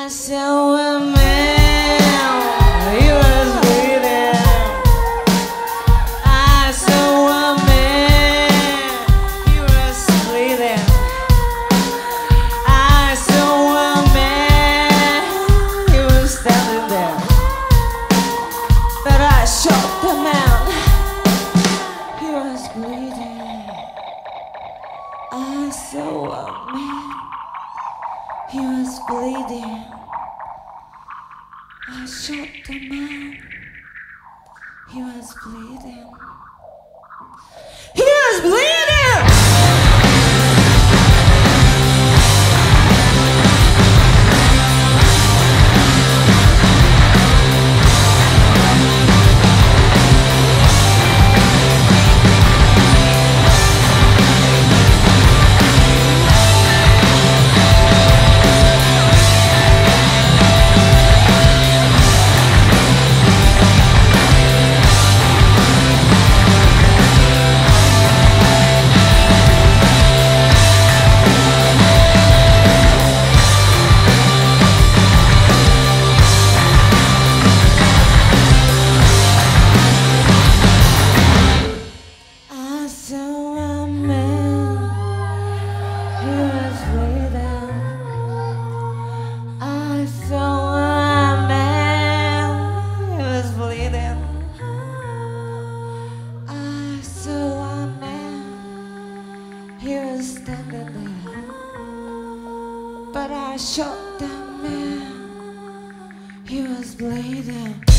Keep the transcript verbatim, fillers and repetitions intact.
saw a man, he was bleeding. I saw a man, he was bleeding. I saw a man, he was standing there. But I shot the man, he was bleeding. I saw a man, he was bleeding. I shot the man, he was bleeding. He was bleeding! He was standing there, but I shot that man, he was bleeding.